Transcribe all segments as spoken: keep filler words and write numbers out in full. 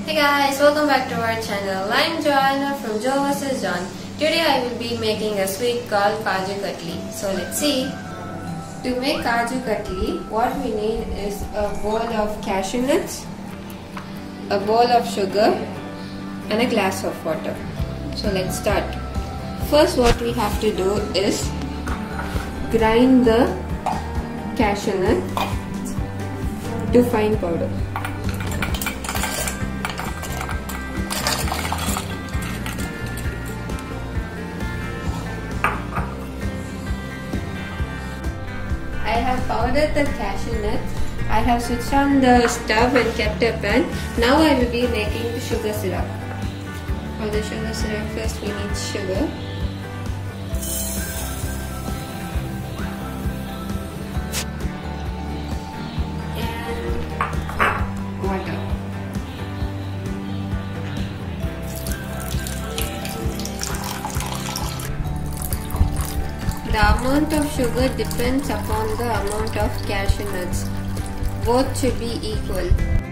Hey guys, welcome back to our channel. I'm Joanna from Jo versus. John. Today I will be making a sweet called Kaju Katli. So let's see. To make Kaju Katli, what we need is a bowl of cashew nuts, a bowl of sugar and a glass of water. So let's start. First what we have to do is grind the cashew nut to fine powder. I have powdered the cashew nuts. I have switched on the stove and kept a pan. Now I will be making the sugar syrup. For the sugar syrup, first we need sugar. And water. The amount of sugar depends upon the amount of cashew nuts. Both should be equal.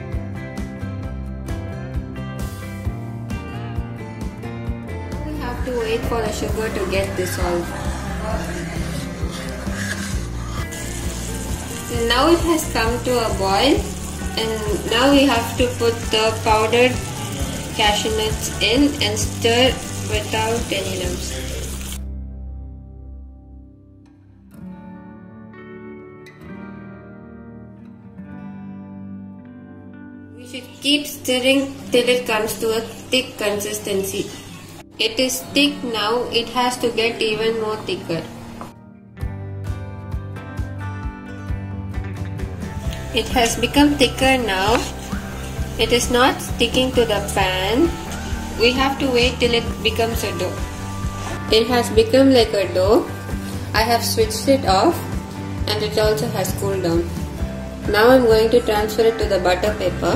We have to wait for the sugar to get dissolved. And now it has come to a boil, and now we have to put the powdered cashew nuts in and stir without any lumps. We should keep stirring till it comes to a thick consistency. It is thick now, it has to get even more thicker. It has become thicker now. It is not sticking to the pan. We have to wait till it becomes a dough. It has become like a dough. I have switched it off and it also has cooled down. Now I am going to transfer it to the butter paper.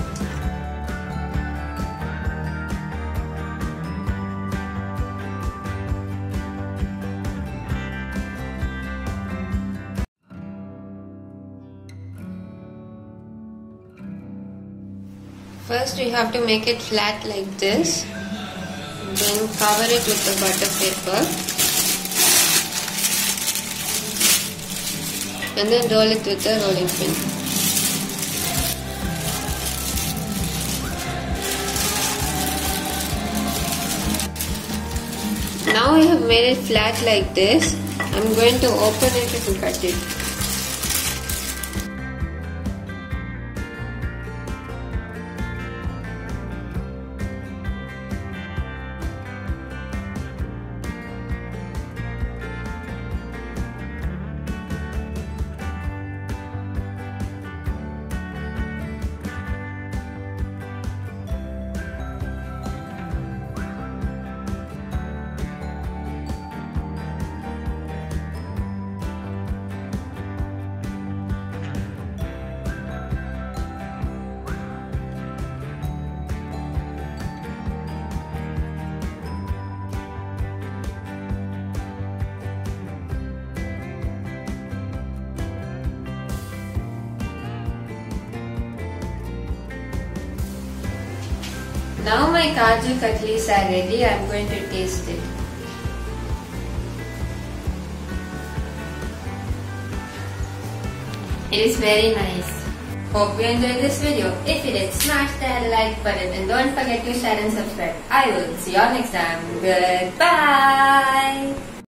First we have to make it flat like this, then cover it with the butter paper and then roll it with the rolling pin. Now I have made it flat like this. I am going to open it and cut it. Now my Kaju Katlis are ready. I am going to taste it. It is very nice. Hope you enjoyed this video. If you did, smash that like button and don't forget to share and subscribe. I will see you all next time. Goodbye.